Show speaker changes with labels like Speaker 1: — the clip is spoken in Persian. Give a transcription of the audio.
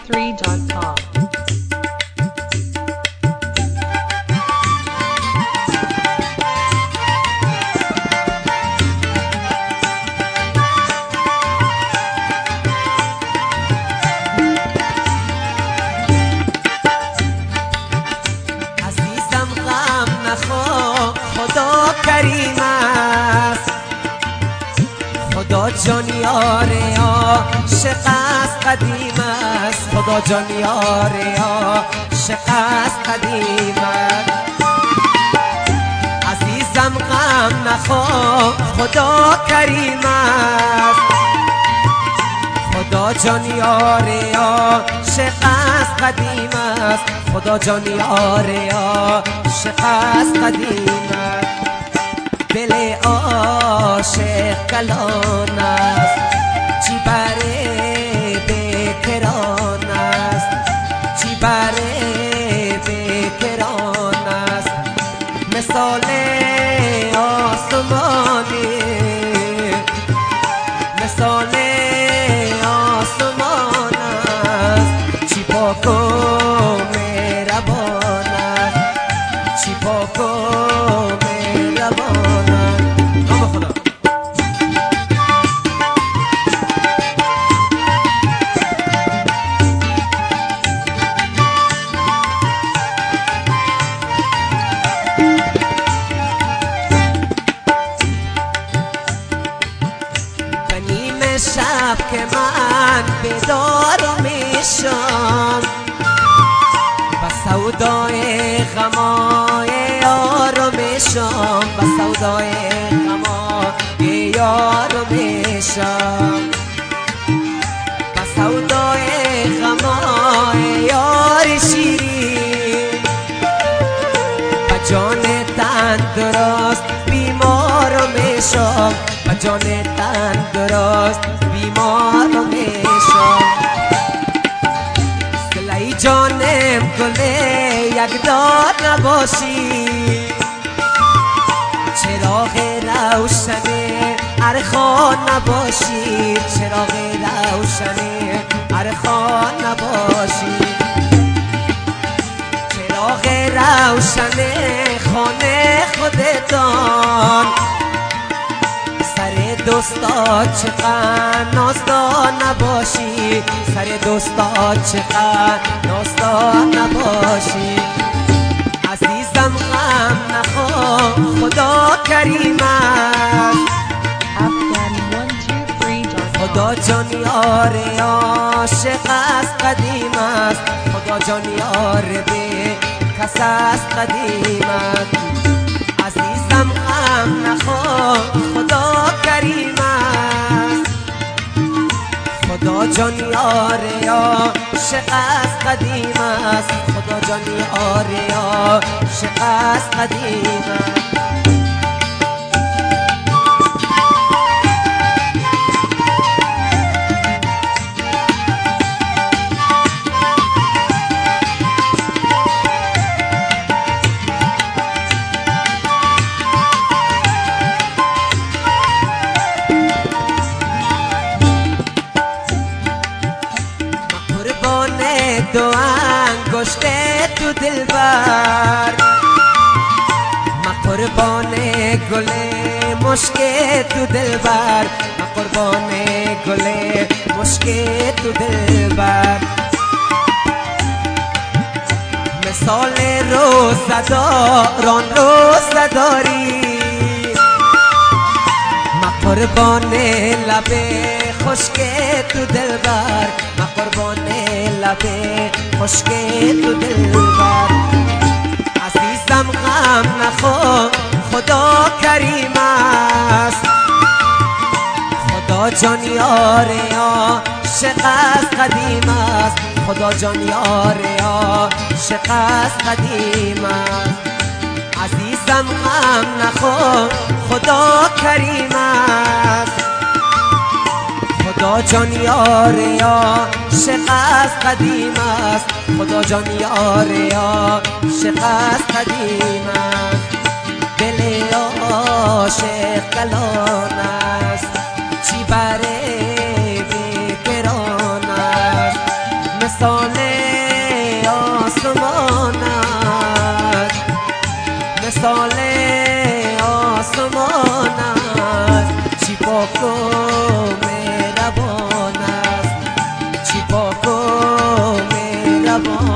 Speaker 1: 123.com.
Speaker 2: خدا کریم است، خدا جان یار عاشق است، قدیم است. خدا جان یار عاشق است، قدیم است. عزیزم غم نخور، خدا کریم است، خدا جان یار عاشق است، قدیم است. خدا جان یار عاشق است، قدیم است. دل عاشق کلان است، چی بره بکران است، چی بره بکران است. مثال آسمانی، مثال آسمان است، چی پاک و مهربان است، چی پاک و مهربان است. نام خدا. به نیم شب که من بیدار میشم، با سودای غمای یار میشم، با سودای غمای یار میشم، با سودای غمای یار شیرین. با جان تندرست بیمار میشم، با جان تندرست بیمار میشم. ای جانم گله یک دار نباشی، چراغ روشن ارخان نباشی، چراغ روشن ارخان نباشی. چراغ روشن خانه خودتان، سر دوستا چقدر نازدار نباشی، سر دوستا چقدر نازدار نباشی. عزیزم غم نخور، خدا کریم است، خدا جان یار عاشق است، قدیم است. خدا جان یار به کس است، قدیم است. عزیزم غم نخور، خدا کریم است، خدا جان یار عاشق است، قدیم است. خدا جان یار عاشق است، قدیم است. دو انگشت تو دلبر، ما قربان گل مشک تو دلبر، ما قربان گل مشک تو دلبر. مثال روزداران روزداری، ما قربان لب خشک تو دلبر، ما قربان لب خشک تو دلبر. عزیزم غم نخور، خدا کریم است، خدا جان یار عاشق است، قدیم است. خدا جان یار عاشق است، قدیم است. عزیزم غم نخور، خدا کریم است، خدا جان یار عاشق است، قدیم است. خدا جان یار عاشق است، قدیم است. دل عاشق کلان است، چی بره بکران است. مثال آسمان است، مثال آسمان است، چی پاک و مهربان است، چی پاک و مهربان